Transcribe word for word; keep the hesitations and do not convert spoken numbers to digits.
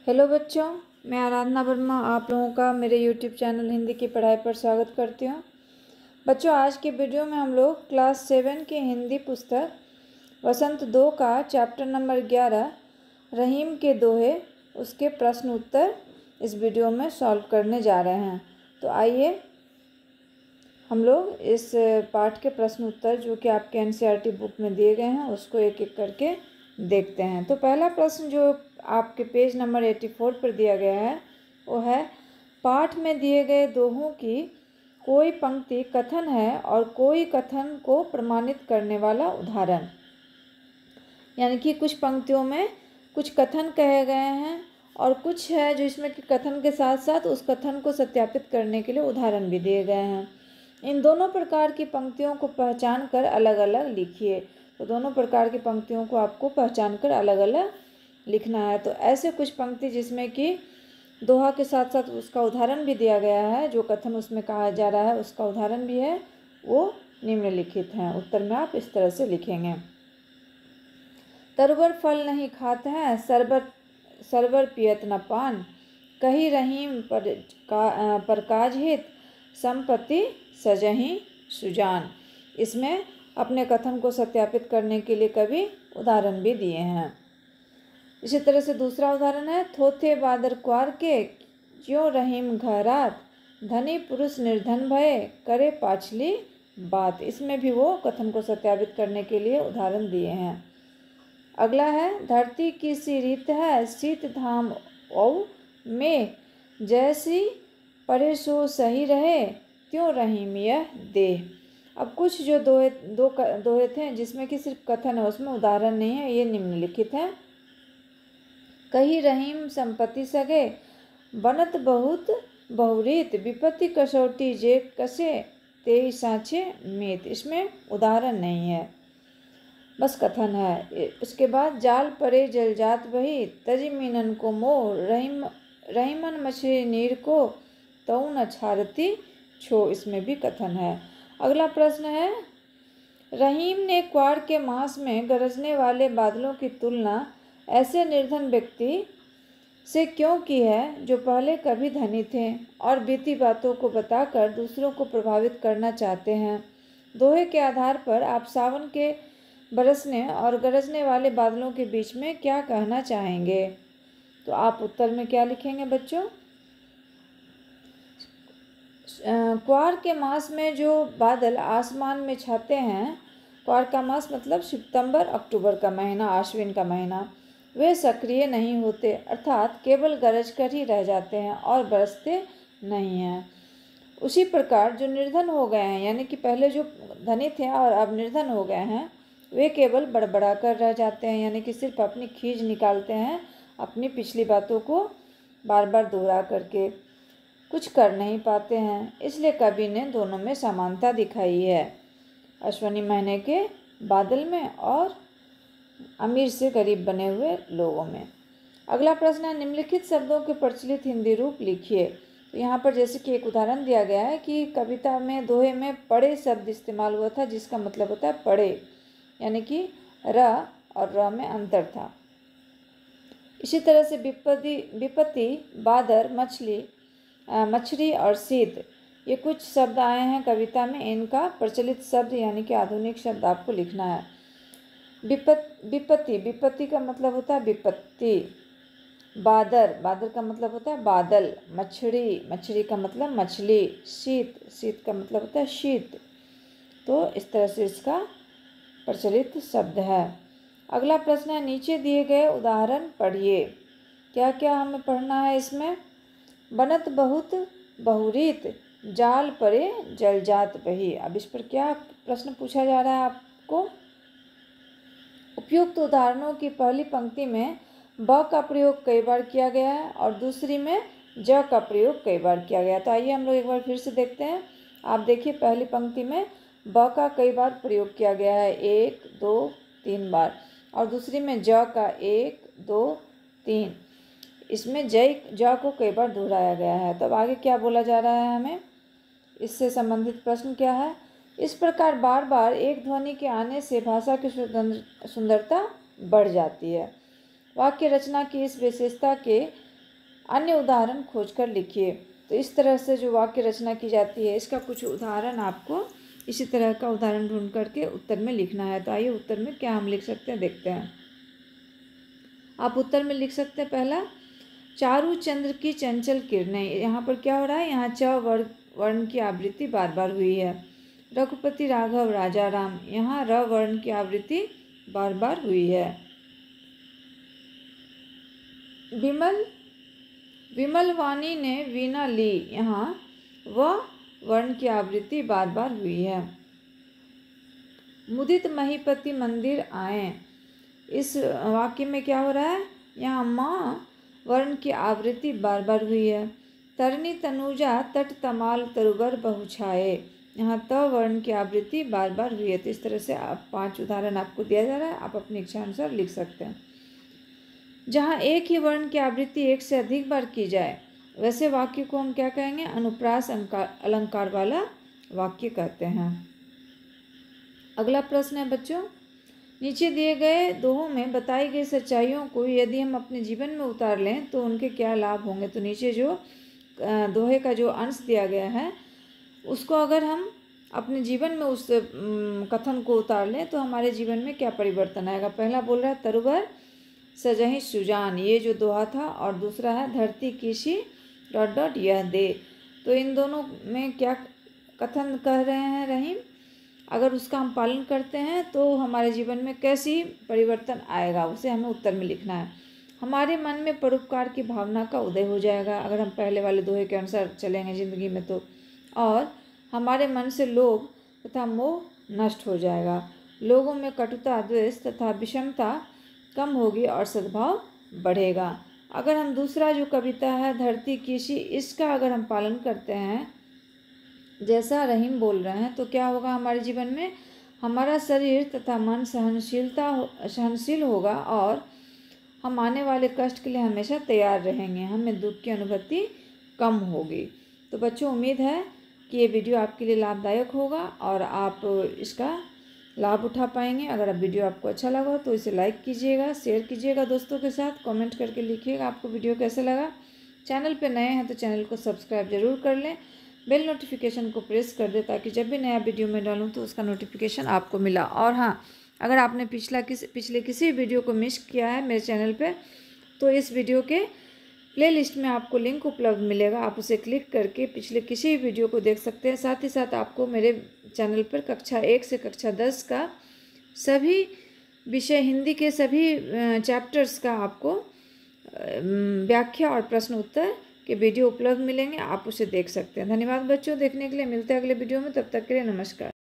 Hello बच्चों, मैं आराधना वर्मा आप लोगों का मेरे यूट्यूब चैनल हिंदी की पढ़ाई पर स्वागत करती हूँ। बच्चों, आज के वीडियो में हम लोग क्लास सेवन की हिंदी पुस्तक वसंत दो का चैप्टर नंबर ग्यारह रहीम के दोहे उसके प्रश्न उत्तर इस वीडियो में सॉल्व करने जा रहे हैं। तो आइए हम लोग इस पाठ के प्रश्न उत्तर जो कि आपके N C E R T book में दिए गए हैं उसको एक एक करके देखते हैं। तो पहला प्रश्न जो आपके पेज नंबर चौरासी पर दिया गया है वो है, पाठ में दिए गए दोहों की कोई पंक्ति कथन है और कोई कथन को प्रमाणित करने वाला उदाहरण। यानी कि कुछ पंक्तियों में कुछ कथन कहे गए हैं और कुछ है जो इसमें कि कथन के साथ साथ उस कथन को सत्यापित करने के लिए उदाहरण भी दिए गए हैं। इन दोनों प्रकार की पंक्तियों को पहचान कर अलग अलग लिखिए। तो दोनों प्रकार की पंक्तियों को आपको पहचान कर अलग अलग लिखना है। तो ऐसे कुछ पंक्ति जिसमें कि दोहा के साथ साथ उसका उदाहरण भी दिया गया है, जो कथन उसमें कहा जा रहा है उसका उदाहरण भी है, वो निम्नलिखित हैं। उत्तर में आप इस तरह से लिखेंगे। तरवर फल नहीं खात है, सरबर सरवर पियत न पान, कही रहीम पर का पर काज हित, संपत्ति सजही सुजान। इसमें अपने कथन को सत्यापित करने के लिए कवि उदाहरण भी दिए हैं। इसी तरह से दूसरा उदाहरण है, थोथे बादर क्वार के, ज्यों रहीम घरात, धनी पुरुष निर्धन भये, करे पाछली बात। इसमें भी वो कथन को सत्यापित करने के लिए उदाहरण दिए हैं। अगला है, धरती की सी रीत है, शीत धाम औ में, जैसी परे सो सही रहे, त्यों रहीम यह देह। अब कुछ जो दोहे दो दोहे थे जिसमें कि सिर्फ कथन है, उसमें उदाहरण नहीं है, ये निम्नलिखित है। कही रहीम संपत्ति सगे, बनत बहुत बहुरीत, विपत्ति कसौटी जे कसे, तेई सांचे मीत। इसमें उदाहरण नहीं है, बस कथन है। उसके बाद, जाल परे जल जात बही, तजी मीनन को मोह, रहीम रहीमन मछली नीर को, तऊ न छारती छो। इसमें भी कथन है। अगला प्रश्न है, रहीम ने क्वार के मास में गरजने वाले बादलों की तुलना ऐसे निर्धन व्यक्ति से क्यों की है जो पहले कभी धनी थे और बीती बातों को बताकर दूसरों को प्रभावित करना चाहते हैं। दोहे के आधार पर आप सावन के बरसने और गरजने वाले बादलों के बीच में क्या कहना चाहेंगे? तो आप उत्तर में क्या लिखेंगे बच्चों? क्वार के मास में जो बादल आसमान में छाते हैं, क्वार का मास मतलब सितंबर अक्टूबर का महीना, आश्विन का महीना, वे सक्रिय नहीं होते, अर्थात केवल गरज कर ही रह जाते हैं और बरसते नहीं हैं। उसी प्रकार जो निर्धन हो गए हैं, यानी कि पहले जो धनी थे और अब निर्धन हो गए हैं, वे केवल बड़बड़ा कर रह जाते हैं, यानी कि सिर्फ अपनी खींच निकालते हैं, अपनी पिछली बातों को बार बार दोहरा करके कुछ कर नहीं पाते हैं। इसलिए कवि ने दोनों में समानता दिखाई है, अश्विनी महीने के बादल में और अमीर से गरीब बने हुए लोगों में। अगला प्रश्न है, निम्नलिखित शब्दों के प्रचलित हिंदी रूप लिखिए। तो यहाँ पर जैसे कि एक उदाहरण दिया गया है कि कविता में दोहे में पड़े शब्द इस्तेमाल हुआ था, जिसका मतलब होता है पड़े, यानी कि र और र में अंतर था। इसी तरह से विपत्ति विपत्ति बादर, मछली मछली और शीत, ये कुछ शब्द आए हैं कविता में। इनका प्रचलित शब्द यानी कि आधुनिक शब्द आपको लिखना है। विपत विपत्ति विपत्ति का मतलब होता है विपत्ति। बादर बादर का मतलब होता है बादल। मछली मछली का मतलब मछली। शीत शीत का मतलब होता है शीत। तो इस तरह से इसका प्रचलित शब्द है। अगला प्रश्न है, नीचे दिए गए उदाहरण पढ़िए। क्या क्या हमें पढ़ना है इसमें? बनत बहुत बहुरीत, जाल परे जल जात बही। अब इस पर क्या प्रश्न पूछा जा रहा है आपको? उपयुक्त उदाहरणों की पहली पंक्ति में ब का प्रयोग कई बार किया गया है और दूसरी में ज का प्रयोग कई बार किया गया है। तो आइए हम लोग एक बार फिर से देखते हैं। आप देखिए, पहली पंक्ति में ब का कई बार प्रयोग किया गया है, एक दो तीन बार, और दूसरी में ज का एक दो तीन। इसमें जय ज को कई बार दोहराया गया है। तब आगे क्या बोला जा रहा है हमें? इससे संबंधित प्रश्न क्या है? इस प्रकार बार बार एक ध्वनि के आने से भाषा की सुंदरता बढ़ जाती है। वाक्य रचना की इस विशेषता के अन्य उदाहरण खोजकर लिखिए। तो इस तरह से जो वाक्य रचना की जाती है, इसका कुछ उदाहरण आपको इसी तरह का उदाहरण ढूंढ करके उत्तर में लिखना है। तो आइए उत्तर में क्या हम लिख सकते हैं देखते हैं। आप उत्तर में लिख सकते हैं पहला, चारू चंद्र की चंचल किरणें। यहाँ पर क्या हो रहा है, यहाँ च वर्ण वर्ण की आवृत्ति बार बार हुई है। रघुपति राघव राजा राम, यहाँ र वर्ण की आवृत्ति बार बार हुई है। विमल विमल वाणी ने वीणा ली, यहाँ व वर्ण की आवृत्ति बार बार हुई है। मुदित महीपति मंदिर आए, इस वाक्य में क्या हो रहा है, यहाँ माँ वर्ण की आवृत्ति बार बार हुई है। तरनी तनुजा तट तमाल तरुबर बहुछाए, यहाँ त वर्ण की आवृत्ति बार बार हुई है। तो इस तरह से आप पांच उदाहरण आपको दिया जा रहा है, आप अपनी इच्छा अनुसार लिख सकते हैं। जहाँ एक ही वर्ण की आवृत्ति एक से अधिक बार की जाए, वैसे वाक्य को हम क्या कहेंगे, अनुप्रास अलंकार वाला वाक्य कहते हैं। अगला प्रश्न है बच्चों, नीचे दिए गए दोहों में बताई गई सच्चाइयों को यदि हम अपने जीवन में उतार लें तो उनके क्या लाभ होंगे। तो नीचे जो दोहे का जो अंश दिया गया है, उसको अगर हम अपने जीवन में उस कथन को उतार लें तो हमारे जीवन में क्या परिवर्तन आएगा। पहला बोल रहा है तरुबर सजहि सुजान, ये जो दोहा था, और दूसरा है धरती कीशी डॉट डॉट यह दे। तो इन दोनों में क्या कथन कह रहे हैं रहीम, अगर उसका हम पालन करते हैं तो हमारे जीवन में कैसी परिवर्तन आएगा, उसे हमें उत्तर में लिखना है। हमारे मन में परोपकार की भावना का उदय हो जाएगा अगर हम पहले वाले दोहे के अनुसार चलेंगे ज़िंदगी में तो, और हमारे मन से लोभ तथा मोह नष्ट हो जाएगा। लोगों में कटुता, द्वेष तथा विषमता कम होगी और सद्भाव बढ़ेगा। अगर हम दूसरा जो कविता है धरती कीशी, इसका अगर हम पालन करते हैं जैसा रहीम बोल रहे हैं, तो क्या होगा हमारे जीवन में, हमारा शरीर तथा मन सहनशीलता सहनशील होगा और हम आने वाले कष्ट के लिए हमेशा तैयार रहेंगे, हमें दुख की अनुभूति कम होगी। तो बच्चों, उम्मीद है कि ये वीडियो आपके लिए लाभदायक होगा और आप इसका लाभ उठा पाएंगे। अगर आप वीडियो आपको अच्छा लगा तो इसे लाइक कीजिएगा, शेयर कीजिएगा दोस्तों के साथ, कमेंट करके लिखिएगा आपको वीडियो कैसे लगा। चैनल पे नए हैं तो चैनल को सब्सक्राइब जरूर कर लें, बेल नोटिफिकेशन को प्रेस कर दें ताकि जब भी नया वीडियो मैं डालूँ तो उसका नोटिफिकेशन आपको मिला। और हाँ, अगर आपने पिछला किस पिछले किसी वीडियो को मिस किया है मेरे चैनल पे, तो इस वीडियो के प्लेलिस्ट में आपको लिंक उपलब्ध मिलेगा, आप उसे क्लिक करके पिछले किसी वीडियो को देख सकते हैं। साथ ही साथ आपको मेरे चैनल पर कक्षा एक से कक्षा दस का सभी विषय, हिंदी के सभी चैप्टर्स का आपको व्याख्या और प्रश्न उत्तर के वीडियो उपलब्ध मिलेंगे, आप उसे देख सकते हैं। धन्यवाद बच्चों देखने के लिए, मिलते हैं अगले वीडियो में, तब तक के लिए नमस्कार।